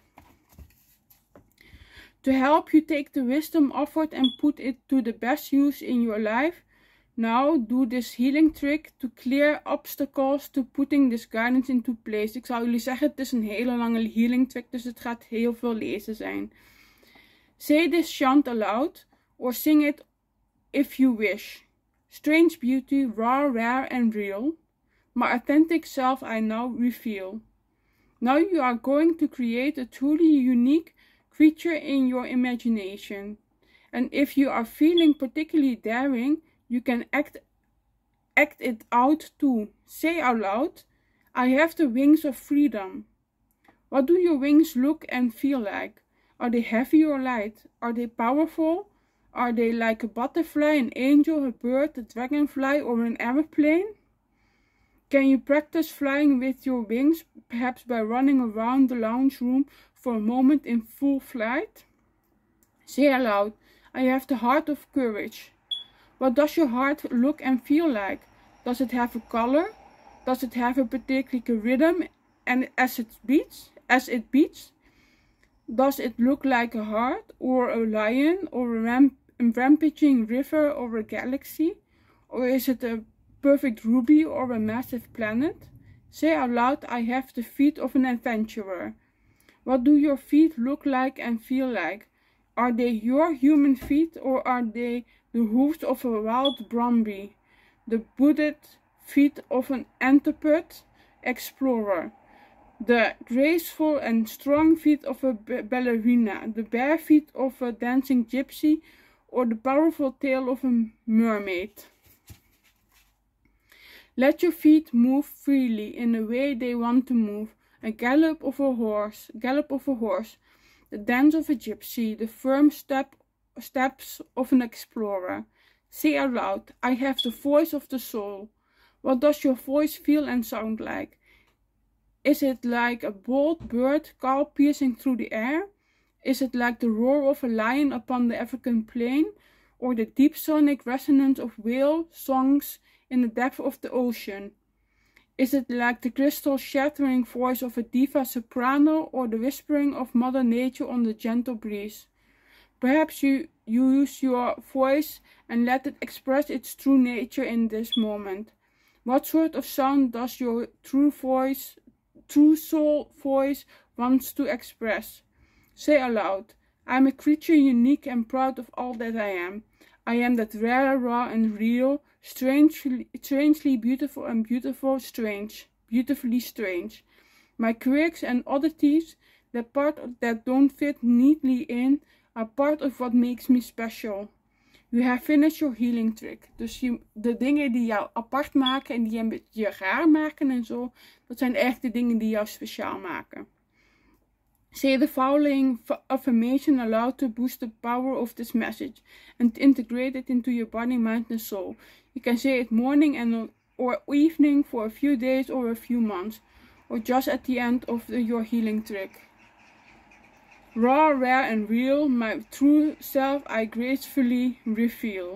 To help you take the wisdom offered and put it to the best use in your life, now do this healing trick to clear obstacles to putting this guidance into place. Ik zou jullie zeggen, het is een hele lange healing trick, dus het gaat heel veel lezen zijn. Say this chant aloud, or sing it if you wish. Strange beauty, raw, rare and real. My authentic self I now reveal. Now you are going to create a truly unique creature in your imagination. And if you are feeling particularly daring, you can act, act it out too. Say out loud, I have the wings of freedom. What do your wings look and feel like? Are they heavy or light? Are they powerful? Are they like a butterfly, an angel, a bird, a dragonfly or an aeroplane? Can you practice flying with your wings, perhaps by running around the lounge room for a moment in full flight? Say aloud, I have the heart of courage. What does your heart look and feel like? Does it have a color? Does it have a particular rhythm and as it beats? As it beats? Does it look like a heart or a lion or a, ramp a rampaging river or a galaxy? Or is it a perfect ruby or a massive planet? Say out loud, I have the feet of an adventurer. What do your feet look like and feel like? Are they your human feet or are they the hooves of a wild brumby? The booted feet of an anthropod explorer? The graceful and strong feet of a ballerina? The bare feet of a dancing gypsy? Or the powerful tail of a mermaid? Let your feet move freely in the way they want to move. A gallop of a horse, gallop of a horse, the dance of a gypsy, the firm step, steps of an explorer. Say aloud, I have the voice of the soul. What does your voice feel and sound like? Is it like a bold bird call piercing through the air? Is it like the roar of a lion upon the African plain? Or the deep sonic resonance of whale songs in the depth of the ocean? Is it like the crystal shattering voice of a diva soprano or the whispering of Mother Nature on the gentle breeze? Perhaps you use your voice and let it express its true nature in this moment. What sort of sound does your true voice, true soul voice wants to express? Say aloud, I am a creature unique and proud of all that I am. I am that rare, raw and real, strangely, strangely beautiful and beautiful, strange, beautifully strange. My quirks and oddities, the part that don't fit neatly in, are part of what makes me special. You have finished your healing trick. Dus je, de dingen die jou apart maken en die je een beetje raar maken en zo, dat zijn echt de dingen die jou speciaal maken. Say the following affirmation aloud to boost the power of this message and integrate it into your body, mind and soul. You can say it morning and or evening for a few days or a few months, or just at the end of the, your healing trick. Raw, rare and real, my true self I gracefully reveal.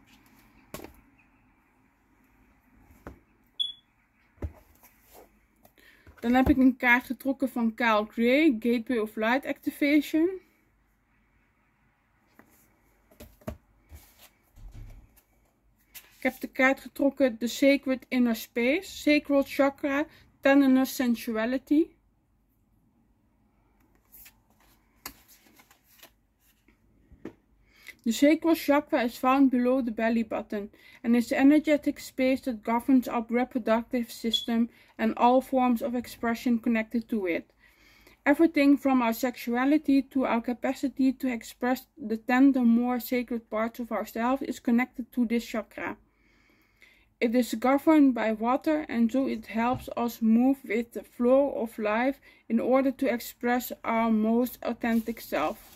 Dan heb ik een kaart getrokken van Kyle Gray, Gateway of Light Activation. Ik heb de kaart getrokken The Sacred Inner Space, Sacral Chakra, Tenderness, Sensuality. The sacral chakra is found below the belly button and is the energetic space that governs our reproductive system and all forms of expression connected to it. Everything from our sexuality to our capacity to express the tender, more sacred parts of ourselves is connected to this chakra. It is governed by water, and so it helps us move with the flow of life in order to express our most authentic self.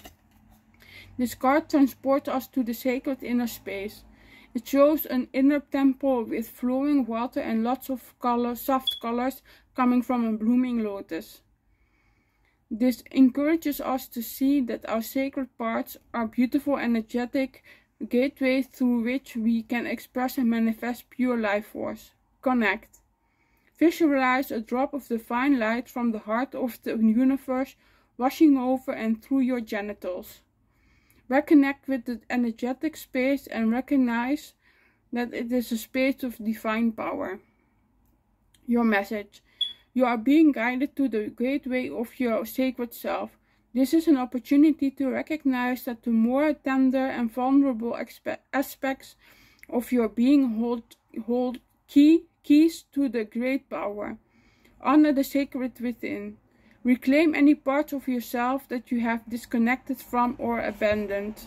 This card transports us to the sacred inner space. It shows an inner temple with flowing water and lots of color, soft colors coming from a blooming lotus. This encourages us to see that our sacred parts are beautiful, energetic gateways through which we can express and manifest pure life force. Connect. Visualize a drop of divine light from the heart of the universe washing over and through your genitals. Reconnect with the energetic space and recognize that it is a space of divine power. Your message. You are being guided to the gateway of your sacred self. This is an opportunity to recognize that the more tender and vulnerable aspects of your being hold, hold key, keys to the great power. Honor the sacred within. Reclaim any parts of yourself that you have disconnected from or abandoned.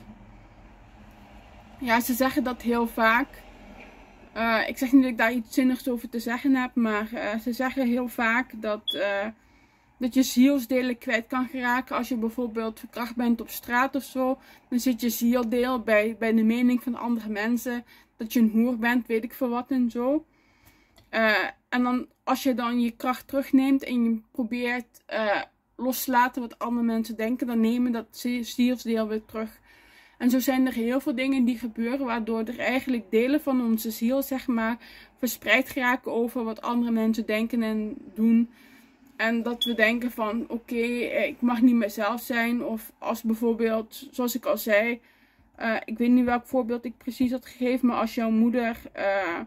Ja, ze zeggen dat heel vaak. Uh, ik zeg niet dat ik daar iets zinnigs over te zeggen heb, maar uh, ze zeggen heel vaak dat, uh, dat je zielsdelen kwijt kan geraken. Als je bijvoorbeeld verkracht bent op straat of zo, dan zit je zieldeel bij, bij de mening van andere mensen. Dat je een hoer bent, weet ik veel wat en zo. Uh, en dan, als je dan je kracht terugneemt en je probeert uh, los te laten wat andere mensen denken, dan nemen dat zielsdeel weer terug. En zo zijn er heel veel dingen die gebeuren, waardoor er eigenlijk delen van onze ziel, zeg maar, verspreid geraken over wat andere mensen denken en doen. En dat we denken van, oké, okay, ik mag niet mezelf zijn. Of als bijvoorbeeld, zoals ik al zei, uh, ik weet niet welk voorbeeld ik precies had gegeven, maar als jouw moeder... Uh,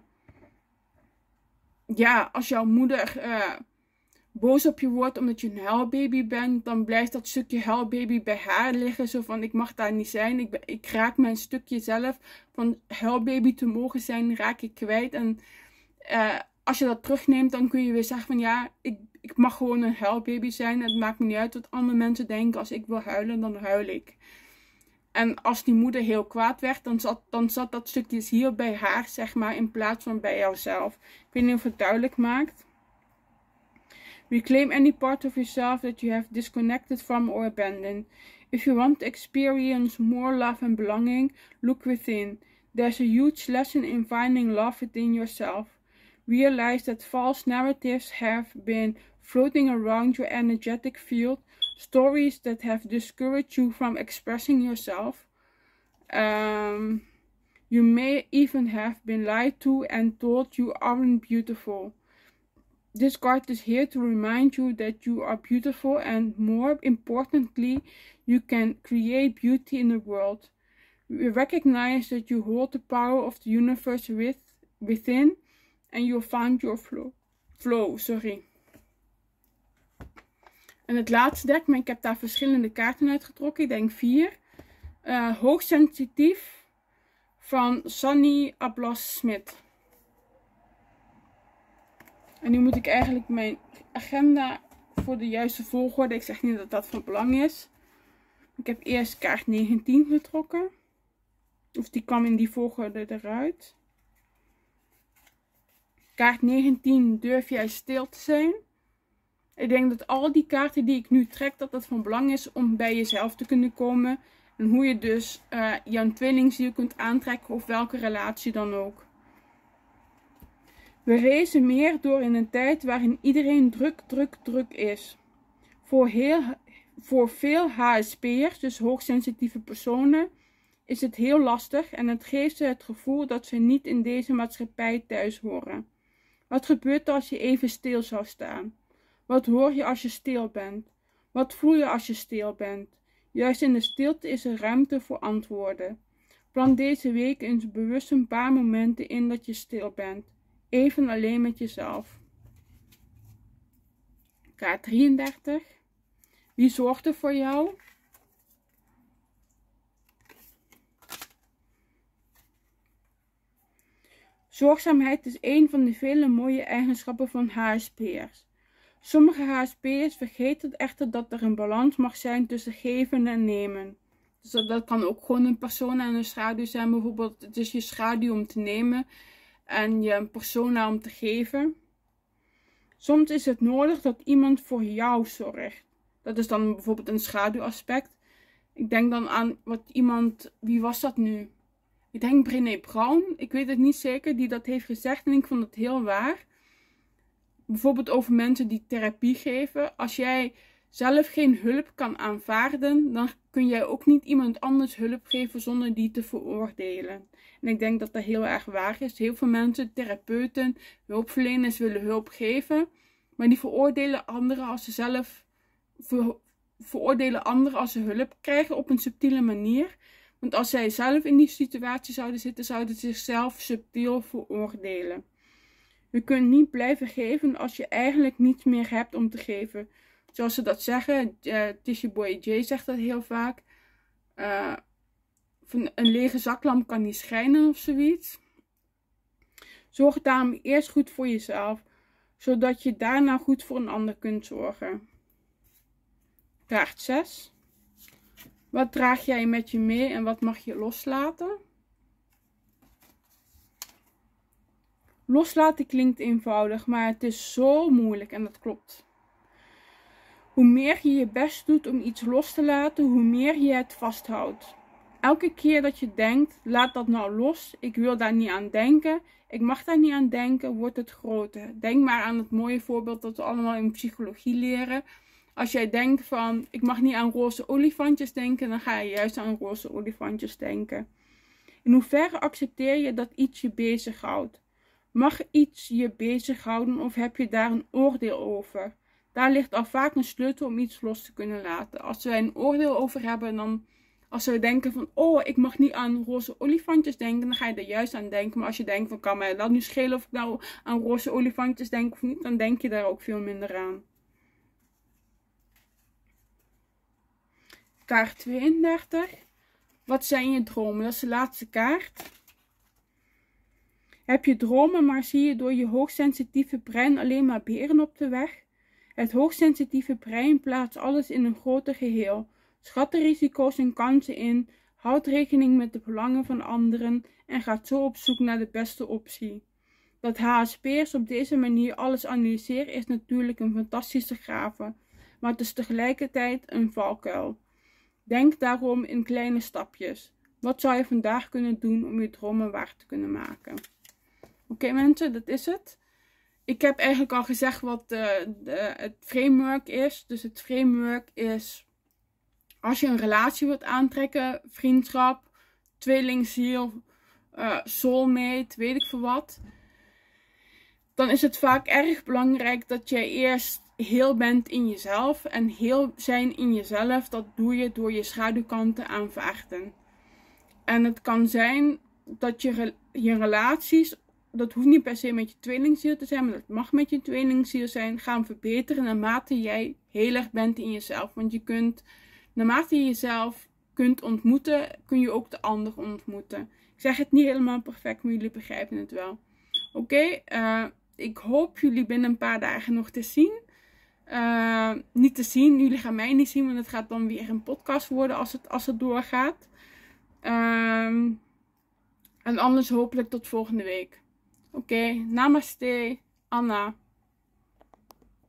Ja, als jouw moeder uh, boos op je wordt omdat je een huilbaby bent, dan blijft dat stukje huilbaby bij haar liggen. Zo van, ik mag daar niet zijn. Ik, ik raak mijn stukje zelf van huilbaby te mogen zijn, raak ik kwijt. En uh, als je dat terugneemt, dan kun je weer zeggen van, ja, ik, ik mag gewoon een huilbaby zijn. Het maakt me niet uit wat andere mensen denken. Als ik wil huilen, dan huil ik. En als die moeder heel kwaad werd, dan zat, dan zat dat stukje dus hier bij haar, zeg maar, in plaats van bij jouzelf. Ik weet niet of het duidelijk maakt. Reclaim any part of yourself that you have disconnected from or abandoned. If you want to experience more love and belonging, look within. There's a huge lesson in finding love within yourself. Realize that false narratives have been floating around your energetic field. Stories that have discouraged you from expressing yourself. Um, you may even have been lied to and told you aren't beautiful. This card is here to remind you that you are beautiful, and more importantly, you can create beauty in the world. We recognize that you hold the power of the universe with, within, and you'll find your flow. Flow, sorry. En het laatste dek, maar ik heb daar verschillende kaarten uitgetrokken. Ik denk vier. Uh, hoogsensitief van Sunny Ablas Smit. En nu moet ik eigenlijk mijn agenda voor de juiste volgorde. Ik zeg niet dat dat van belang is. Ik heb eerst kaart negentien getrokken. Of die kwam in die volgorde eruit. Kaart negentien, durf jij stil te zijn? Ik denk dat al die kaarten die ik nu trek, dat dat van belang is om bij jezelf te kunnen komen. En hoe je dus uh, jouw tweelingziel kunt aantrekken of welke relatie dan ook. We reizen meer door in een tijd waarin iedereen druk, druk, druk is. Voor, heel, voor veel H S P'ers, dus hoogsensitieve personen, is het heel lastig en het geeft ze het gevoel dat ze niet in deze maatschappij thuis horen. Wat gebeurt er als je even stil zou staan? Wat hoor je als je stil bent? Wat voel je als je stil bent? Juist in de stilte is er ruimte voor antwoorden. Plan deze week eens bewust een paar momenten in dat je stil bent. Even alleen met jezelf. Kaart drieëndertig. Wie zorgt er voor jou? Zorgzaamheid is een van de vele mooie eigenschappen van H S P'ers. Sommige H S P'ers vergeten echter dat er een balans mag zijn tussen geven en nemen. Dus dat, dat kan ook gewoon een persona en een schaduw zijn. Bijvoorbeeld, het is je schaduw om te nemen en je persona om te geven. Soms is het nodig dat iemand voor jou zorgt. Dat is dan bijvoorbeeld een schaduwaspect. Ik denk dan aan wat iemand, wie was dat nu? Ik denk Brené Brown, ik weet het niet zeker, die dat heeft gezegd en ik vond het heel waar. Bijvoorbeeld over mensen die therapie geven. Als jij zelf geen hulp kan aanvaarden, dan kun jij ook niet iemand anders hulp geven zonder die te veroordelen. En ik denk dat dat heel erg waar is. Heel veel mensen, therapeuten, hulpverleners willen hulp geven, maar die veroordelen anderen als ze zelf ver, veroordelen anderen als ze hulp krijgen op een subtiele manier. Want als zij zelf in die situatie zouden zitten, zouden ze zichzelf subtiel veroordelen. Je kunt niet blijven geven als je eigenlijk niets meer hebt om te geven. Zoals ze dat zeggen, uh, Tishy Boy J zegt dat heel vaak. Uh, van een lege zaklamp kan niet schijnen of zoiets. Zorg daarom eerst goed voor jezelf, zodat je daarna goed voor een ander kunt zorgen. Kaart zes. Wat draag jij met je mee en wat mag je loslaten? Loslaten klinkt eenvoudig, maar het is zo moeilijk en dat klopt. Hoe meer je je best doet om iets los te laten, hoe meer je het vasthoudt. Elke keer dat je denkt, laat dat nou los, ik wil daar niet aan denken, ik mag daar niet aan denken, wordt het groter. Denk maar aan het mooie voorbeeld dat we allemaal in psychologie leren. Als jij denkt van, ik mag niet aan roze olifantjes denken, dan ga je juist aan roze olifantjes denken. In hoeverre accepteer je dat iets je bezighoudt? Mag iets je bezighouden of heb je daar een oordeel over? Daar ligt al vaak een sleutel om iets los te kunnen laten. Als wij een oordeel over hebben, dan als we denken van, oh, ik mag niet aan roze olifantjes denken, dan ga je er juist aan denken. Maar als je denkt van, kan mij dat nu schelen of ik nou aan roze olifantjes denk of niet, dan denk je daar ook veel minder aan. Kaart tweeëndertig. Wat zijn je dromen? Dat is de laatste kaart. Heb je dromen, maar zie je door je hoogsensitieve brein alleen maar beren op de weg? Het hoogsensitieve brein plaatst alles in een groter geheel. Schat de risico's en kansen in. houdt rekening met de belangen van anderen en gaat zo op zoek naar de beste optie. Dat H S P'ers op deze manier alles analyseren is natuurlijk een fantastische gave, maar het is tegelijkertijd een valkuil. Denk daarom in kleine stapjes. Wat zou je vandaag kunnen doen om je dromen waar te kunnen maken? Oké okay, mensen, dat is het. Ik heb eigenlijk al gezegd wat de, de, het framework is. Dus het framework is, als je een relatie wilt aantrekken, vriendschap, tweelingziel, uh, soulmate, weet ik veel wat. Dan is het vaak erg belangrijk dat jij eerst heel bent in jezelf. En heel zijn in jezelf, dat doe je door je schaduwkanten aanvaarden. En het kan zijn dat je, je relaties, dat hoeft niet per se met je tweelingziel te zijn, maar dat mag met je tweelingziel zijn, gaan verbeteren naarmate jij heel erg bent in jezelf. Want je kunt, naarmate je jezelf kunt ontmoeten, kun je ook de ander ontmoeten. Ik zeg het niet helemaal perfect, maar jullie begrijpen het wel. Oké, okay, uh, ik hoop jullie binnen een paar dagen nog te zien. Uh, niet te zien, jullie gaan mij niet zien, want het gaat dan weer een podcast worden als het, als het doorgaat. Um, en anders hopelijk tot volgende week. Oké, okay, namaste, Anna.